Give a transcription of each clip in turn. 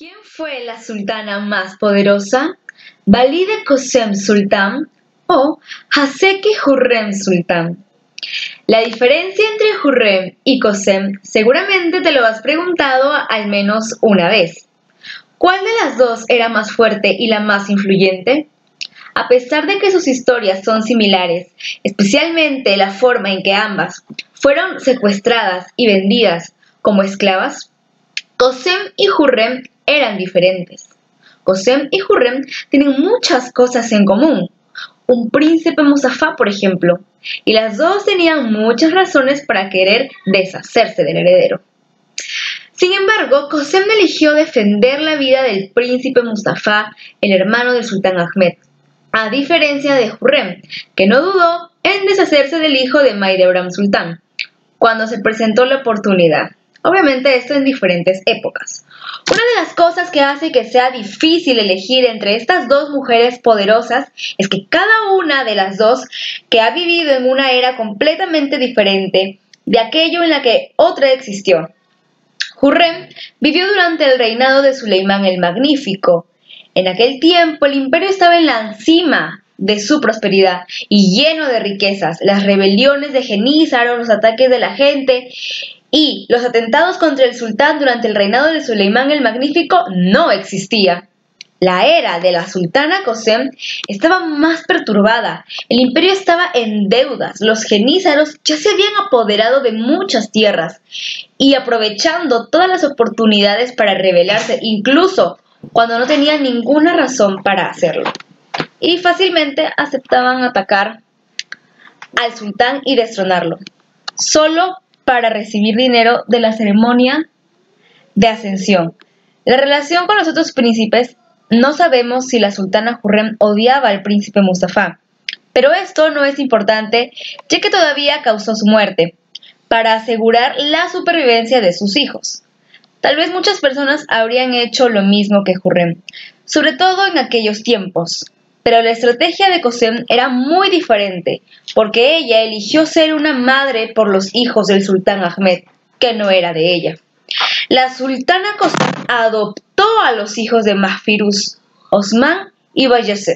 ¿Quién fue la sultana más poderosa? ¿Valide Kösem Sultan o Haseki Hürrem Sultan? La diferencia entre Hürrem y Kösem seguramente te lo has preguntado al menos una vez. ¿Cuál de las dos era más fuerte y la más influyente? A pesar de que sus historias son similares, especialmente la forma en que ambas fueron secuestradas y vendidas como esclavas, Kösem y Hürrem eran diferentes. Kösem y Hürrem tienen muchas cosas en común. Un príncipe Mustafá, por ejemplo, y las dos tenían muchas razones para querer deshacerse del heredero. Sin embargo, Kösem eligió defender la vida del príncipe Mustafá, el hermano del sultán Ahmed, a diferencia de Hürrem, que no dudó en deshacerse del hijo de Mahidevran Sultán, cuando se presentó la oportunidad. Obviamente esto en diferentes épocas. Una de las cosas que hace que sea difícil elegir entre estas dos mujeres poderosas es que cada una de las dos que ha vivido en una era completamente diferente de aquello en la que otra existió. Hürrem vivió durante el reinado de Suleimán el Magnífico. En aquel tiempo el imperio estaba en la cima de su prosperidad y lleno de riquezas. Las rebeliones de Genízaro, los ataques de la gente y los atentados contra el sultán durante el reinado de Suleimán el Magnífico no existía. La era de la sultana Kösem estaba más perturbada. El imperio estaba en deudas. Los genízaros ya se habían apoderado de muchas tierras y aprovechando todas las oportunidades para rebelarse, incluso cuando no tenían ninguna razón para hacerlo. Y fácilmente aceptaban atacar al sultán y destronarlo, solo para recibir dinero de la ceremonia de ascensión. La relación con los otros príncipes, no sabemos si la sultana Hürrem odiaba al príncipe Mustafá, pero esto no es importante, ya que todavía causó su muerte, para asegurar la supervivencia de sus hijos. Tal vez muchas personas habrían hecho lo mismo que Hürrem, sobre todo en aquellos tiempos. Pero la estrategia de Kösem era muy diferente, porque ella eligió ser una madre por los hijos del sultán Ahmed, que no era de ella. La sultana Kösem adoptó a los hijos de Mahfiruz, Osman y Bayezid.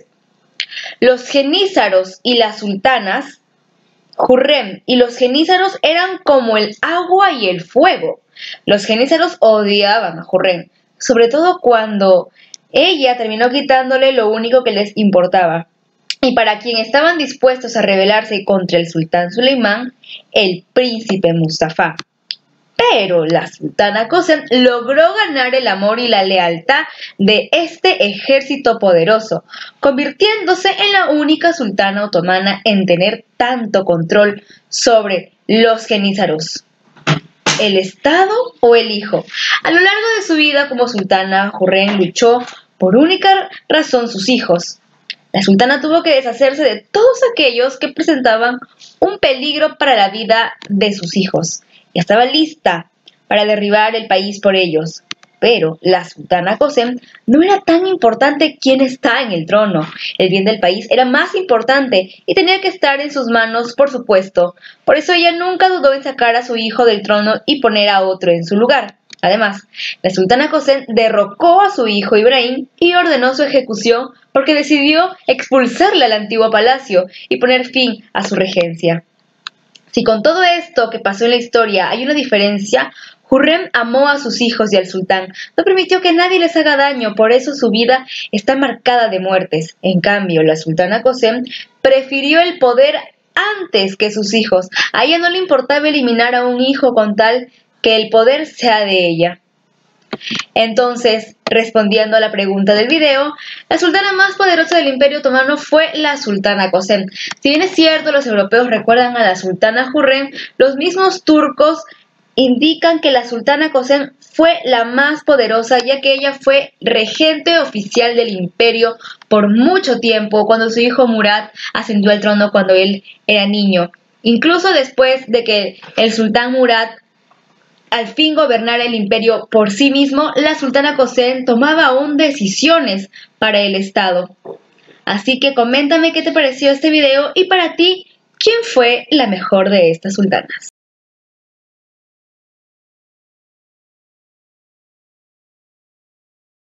Los genízaros y las sultanas, Hürrem y los genízaros eran como el agua y el fuego. Los genízaros odiaban a Hürrem, sobre todo cuando ella terminó quitándole lo único que les importaba. Y para quien estaban dispuestos a rebelarse contra el sultán Suleimán, el príncipe Mustafá. Pero la sultana Kösem logró ganar el amor y la lealtad de este ejército poderoso, convirtiéndose en la única sultana otomana en tener tanto control sobre los genízaros. ¿El Estado o el hijo? A lo largo de su vida como sultana, Hürrem luchó por única razón sus hijos. La sultana tuvo que deshacerse de todos aquellos que presentaban un peligro para la vida de sus hijos. Y estaba lista para derribar el país por ellos. Pero la sultana Kösem no era tan importante quién está en el trono. El bien del país era más importante y tenía que estar en sus manos, por supuesto. Por eso ella nunca dudó en sacar a su hijo del trono y poner a otro en su lugar. Además, la sultana Kösem derrocó a su hijo Ibrahim y ordenó su ejecución porque decidió expulsarle al antiguo palacio y poner fin a su regencia. Si con todo esto que pasó en la historia hay una diferencia, Hürrem amó a sus hijos y al sultán, no permitió que nadie les haga daño, por eso su vida está marcada de muertes. En cambio, la sultana Kösem prefirió el poder antes que sus hijos. A ella no le importaba eliminar a un hijo con tal que el poder sea de ella. Entonces, respondiendo a la pregunta del video, la sultana más poderosa del Imperio Otomano fue la sultana Kösem. Si bien es cierto, los europeos recuerdan a la sultana Hürrem, los mismos turcos indican que la sultana Kösem fue la más poderosa, ya que ella fue regente oficial del imperio por mucho tiempo, cuando su hijo Murad ascendió al trono cuando él era niño. Incluso después de que el sultán Murad al fin gobernara el imperio por sí mismo, la sultana Kösem tomaba aún decisiones para el Estado. Así que coméntame qué te pareció este video y para ti, ¿quién fue la mejor de estas sultanas?